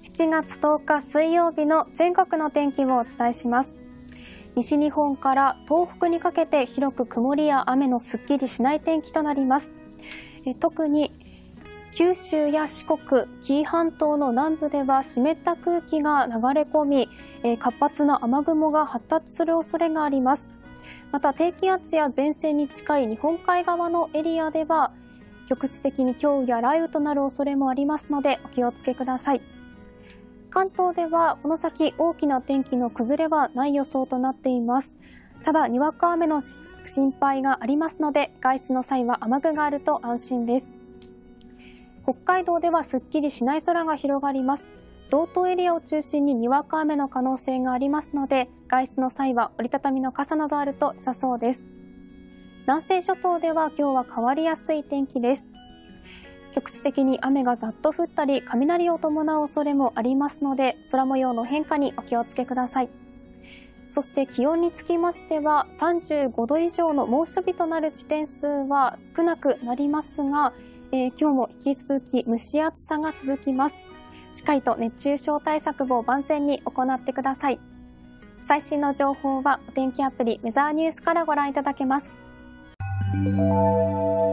7月10日水曜日の全国の天気をお伝えします。西日本から東北にかけて広く曇りや雨のすっきりしない天気となります。特に九州や四国、紀伊半島の南部では湿った空気が流れ込み、活発な雨雲が発達する恐れがあります。また低気圧や前線に近い日本海側のエリアでは局地的に強雨や雷雨となる恐れもありますのでお気をつけください。関東ではこの先大きな天気の崩れはない予想となっています。ただにわか雨の心配がありますので外出の際は雨具があると安心です。北海道ではすっきりしない空が広がります。道東エリアを中心ににわか雨の可能性がありますので外出の際は折りたたみの傘などあると良さそうです。南西諸島では今日は変わりやすい天気です。局地的に雨がざっと降ったり雷を伴う恐れもありますので空模様の変化にお気をつけください。そして気温につきましては35度以上の猛暑日となる地点数は少なくなりますが、今日も引き続き蒸し暑さが続きます。しっかりと熱中症対策を万全に行ってください。最新の情報はお天気アプリウェザーニュースからご覧いただけます。